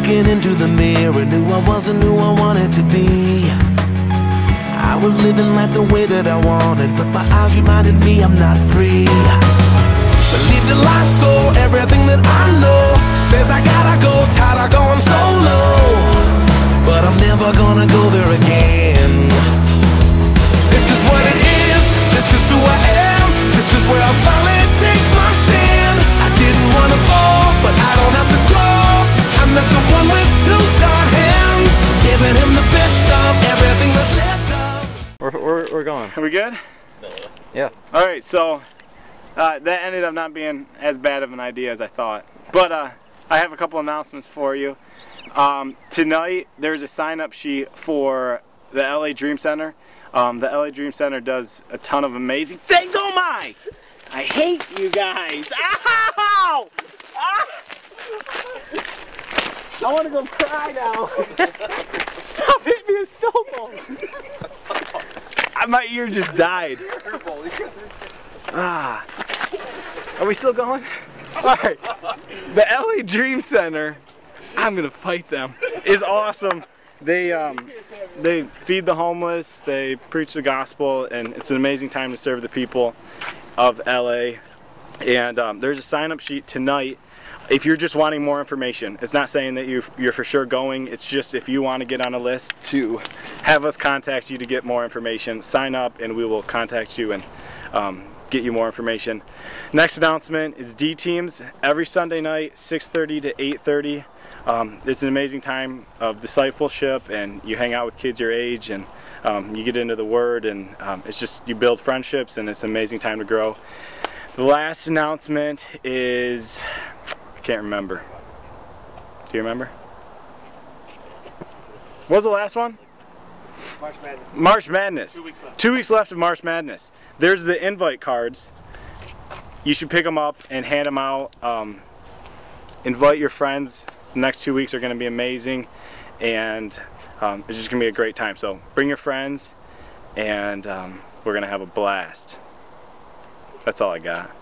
looking into the mirror, knew I wasn't who I wanted to be. I was living life the way that I wanted, but my eyes reminded me I'm not free. Believe the lie, so everything that I know says I gotta go, tired of going solo. But I'm never gonna go there again. This is what it is, this is who I am, this is where I finally take my stand. I didn't wanna fall, but I don't have to grow. I'm not the one with two star hands, giving him the best of everything that's left of. We're going. Are we good? Yeah. Alright, so that ended up not being as bad of an idea as I thought. But I have a couple announcements for you. Tonight there's a sign-up sheet for the LA Dream Center. The LA Dream Center does a ton of amazing things. Oh my! I hate you guys! Ow! Ah! I want to go cry now. Stop hitting me with snowballs. My ear just died. Ah. Are we still going? Alright. The LA Dream Center, I'm gonna fight them, is awesome. They feed the homeless, they preach the gospel, and it's an amazing time to serve the people of LA. And there's a sign-up sheet tonight if you're just wanting more information. It's not saying that you're for sure going, it's just if you want to get on a list to have us contact you to get more information, sign up and we will contact you and get you more information. Next announcement is D-Teams every Sunday night, 6:30 to 8:30. It's an amazing time of discipleship, and you hang out with kids your age, and you get into the Word, and it's just, you build friendships, and it's an amazing time to grow. The last announcement is, I can't remember. Do you remember? What was the last one? March Madness. March Madness. 2 weeks left. 2 weeks left of March Madness. There's the invite cards. You should pick them up and hand them out. Invite your friends. The next 2 weeks are going to be amazing, and it's just going to be a great time. So bring your friends, and we're going to have a blast. That's all I got.